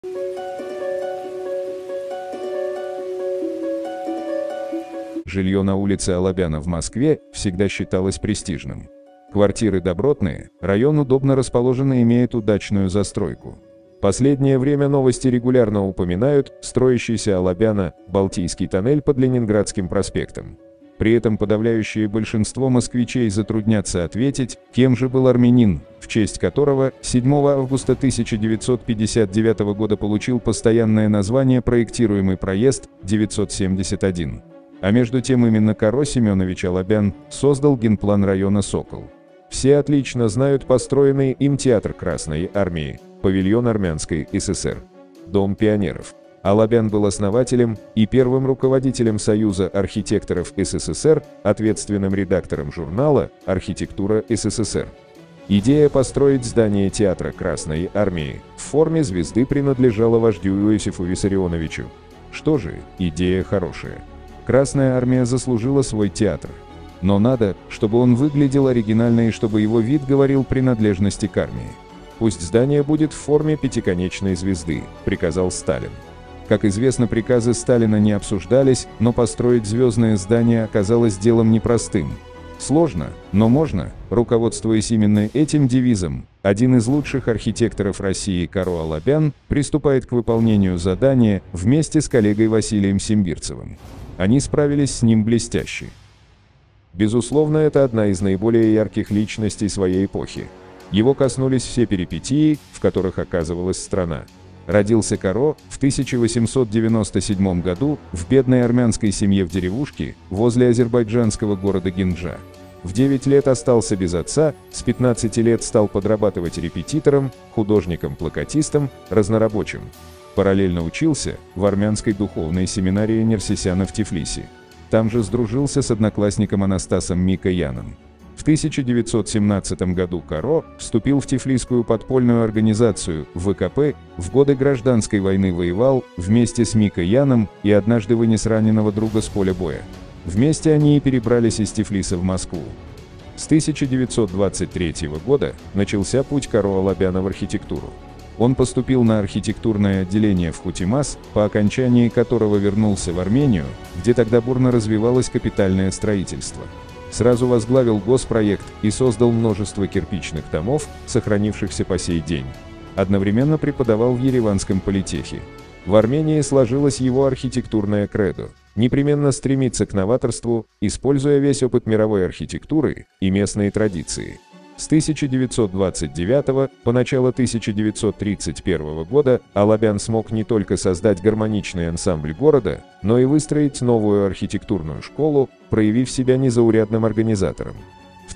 Жилье на улице Алабяна в Москве всегда считалось престижным. Квартиры добротные, район удобно расположен и имеет удачную застройку. Последнее время новости регулярно упоминают строящийся Алабяна Балтийский тоннель под Ленинградским проспектом. При этом подавляющее большинство москвичей затруднятся ответить, кем же был армянин, в честь которого 7 августа 1959 года получил постоянное название проектируемый проезд 971. А между тем именно Каро Семенович Алабян создал генплан района Сокол. Все отлично знают построенный им театр Красной Армии, павильон Армянской ССР, Дом пионеров. Алабян был основателем и первым руководителем Союза архитекторов СССР, ответственным редактором журнала «Архитектура СССР». Идея построить здание театра Красной Армии в форме звезды принадлежала вождю Иосифу Виссарионовичу. Что же, идея хорошая. Красная Армия заслужила свой театр. Но надо, чтобы он выглядел оригинально и чтобы его вид говорил принадлежности к армии. «Пусть здание будет в форме пятиконечной звезды», — приказал Сталин. Как известно, приказы Сталина не обсуждались, но построить звездное здание оказалось делом непростым. Сложно, но можно. Руководствуясь именно этим девизом, один из лучших архитекторов России Каро Алабян приступает к выполнению задания вместе с коллегой Василием Симбирцевым. Они справились с ним блестяще. Безусловно, это одна из наиболее ярких личностей своей эпохи. Его коснулись все перипетии, в которых оказывалась страна. Родился Каро в 1897 году в бедной армянской семье в деревушке возле азербайджанского города Гинджа. В 9 лет остался без отца, с 15 лет стал подрабатывать репетитором, художником-плакатистом, разнорабочим. Параллельно учился в армянской духовной семинарии Нерсисяна в Тифлисе. Там же сдружился с одноклассником Анастасом Микояном. В 1917 году Каро вступил в Тифлисскую подпольную организацию ВКП, в годы гражданской войны воевал вместе с Микояном и однажды вынес раненого друга с поля боя. Вместе они и перебрались из Тифлиса в Москву. С 1923 года начался путь Каро Алабяна в архитектуру. Он поступил на архитектурное отделение в Хутимас, по окончании которого вернулся в Армению, где тогда бурно развивалось капитальное строительство. Сразу возглавил госпроект и создал множество кирпичных домов, сохранившихся по сей день. Одновременно преподавал в Ереванском политехе. В Армении сложилось его архитектурное кредо – непременно стремиться к новаторству, используя весь опыт мировой архитектуры и местные традиции. С 1929 по начало 1931 года Алабян смог не только создать гармоничный ансамбль города, но и выстроить новую архитектурную школу, проявив себя незаурядным организатором. В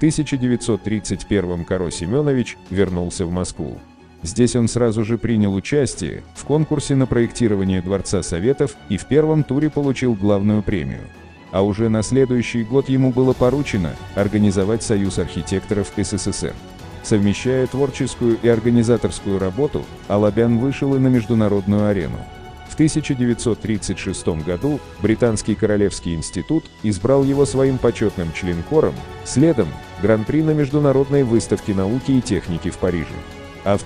1931 Каро Семенович вернулся в Москву. Здесь он сразу же принял участие в конкурсе на проектирование Дворца Советов и в первом туре получил главную премию. А уже на следующий год ему было поручено организовать Союз архитекторов СССР. Совмещая творческую и организаторскую работу, Алабян вышел и на международную арену. В 1936 году Британский Королевский институт избрал его своим почетным членкором, следом – Гран-при на Международной выставке науки и техники в Париже. А в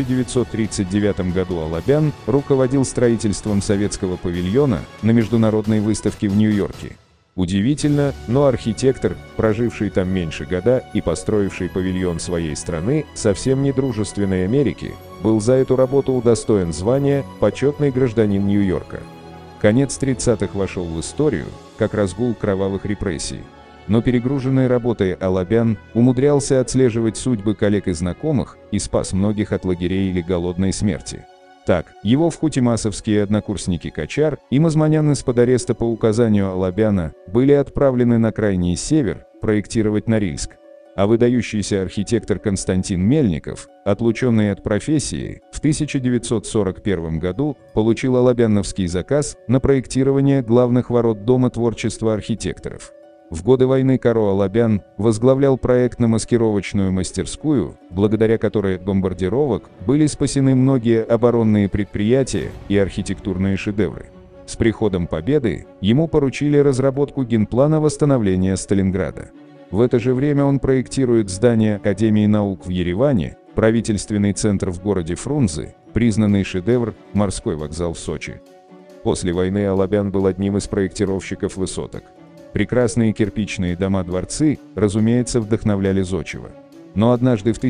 1939 году Алабян руководил строительством советского павильона на Международной выставке в Нью-Йорке. Удивительно, но архитектор, проживший там меньше года и построивший павильон своей страны, совсем не дружественной Америки, был за эту работу удостоен звания «Почетный гражданин Нью-Йорка». Конец 30-х вошел в историю, как разгул кровавых репрессий. Но перегруженной работой Алабян умудрялся отслеживать судьбы коллег и знакомых и спас многих от лагерей или голодной смерти. Так, его вхутимасовские однокурсники Качар и Мазманян из-под ареста по указанию Алабяна были отправлены на крайний север проектировать Норильск. А выдающийся архитектор Константин Мельников, отлученный от профессии, в 1941 году получил алабяновский заказ на проектирование главных ворот Дома творчества архитекторов. В годы войны Каро Алабян возглавлял проектно-маскировочную мастерскую, благодаря которой от бомбардировок были спасены многие оборонные предприятия и архитектурные шедевры. С приходом победы ему поручили разработку генплана восстановления Сталинграда. В это же время он проектирует здание Академии наук в Ереване, правительственный центр в городе Фрунзе, Признанный шедевр – морской вокзал в Сочи. После войны Алабян был одним из проектировщиков высоток. Прекрасные кирпичные дома-дворцы, разумеется, вдохновляли зодчего. Но однажды в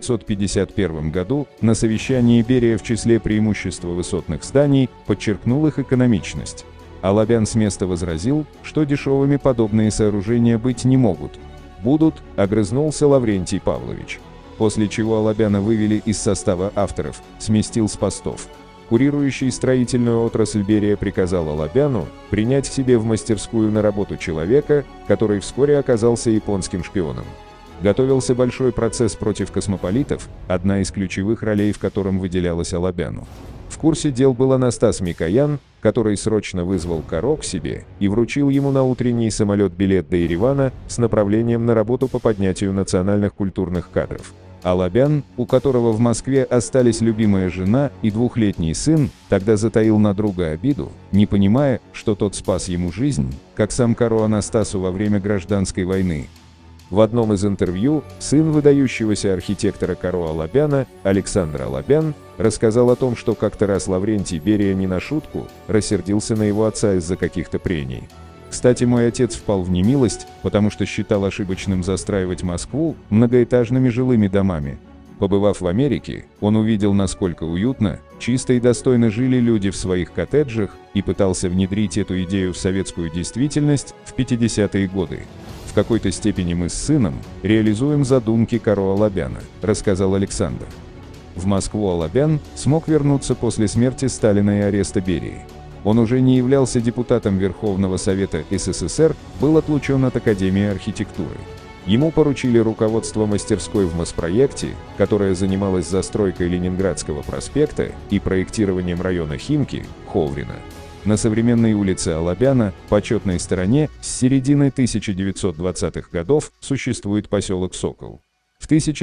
1951 году на совещании Берия в числе преимущества высотных зданий подчеркнул их экономичность. Алабян с места возразил, что дешевыми подобные сооружения быть не могут. «Будут», — огрызнулся Лаврентий Павлович. После чего Алабяна вывели из состава авторов, сместил с постов. Курирующий строительную отрасль Берия приказал Алабяну принять к себе в мастерскую на работу человека, который вскоре оказался японским шпионом. Готовился большой процесс против космополитов, одна из ключевых ролей в котором выделялась Алабяну. В курсе дел был Анастас Микоян, который срочно вызвал Каро к себе и вручил ему на утренний самолет билет до Еревана с направлением на работу по поднятию национальных культурных кадров. Алабян, у которого в Москве остались любимая жена и двухлетний сын, тогда затаил на друга обиду, не понимая, что тот спас ему жизнь, как сам Каро Анастасу во время гражданской войны. В одном из интервью сын выдающегося архитектора Каро Алабяна, Александр Алабян, рассказал о том, что как-то раз Лаврентий Берия не на шутку рассердился на его отца из-за каких-то прений. Кстати, мой отец впал в немилость, потому что считал ошибочным застраивать Москву многоэтажными жилыми домами. Побывав в Америке, он увидел, насколько уютно, чисто и достойно жили люди в своих коттеджах и пытался внедрить эту идею в советскую действительность в 50-е годы. В какой-то степени мы с сыном реализуем задумки Каро Алабяна, рассказал Александр. В Москву Алабян смог вернуться после смерти Сталина и ареста Берии. Он уже не являлся депутатом Верховного Совета СССР, был отлучен от Академии архитектуры. Ему поручили руководство мастерской в Моспроекте, которая занималась застройкой Ленинградского проспекта и проектированием района Химки, Ховрина. На современной улице Алабяна, почетной стороне, с середины 1920-х годов существует поселок Сокол. В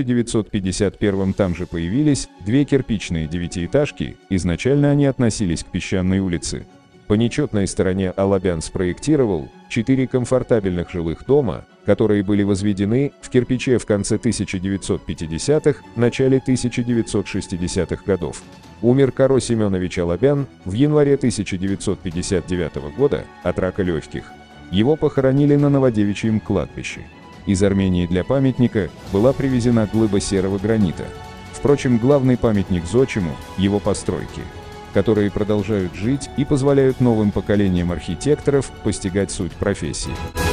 1951 там же появились две кирпичные девятиэтажки, изначально они относились к Песчаной улице. По нечетной стороне Алабян спроектировал 4 комфортабельных жилых дома, которые были возведены в кирпиче в конце 1950-х, начале 1960-х годов. Умер Каро Семенович Алабян в январе 1959 года от рака легких. Его похоронили на Новодевичьем кладбище. Из Армении для памятника была привезена глыба серого гранита. Впрочем, главный памятник зодчему – его постройки, которые продолжают жить и позволяют новым поколениям архитекторов постигать суть профессии.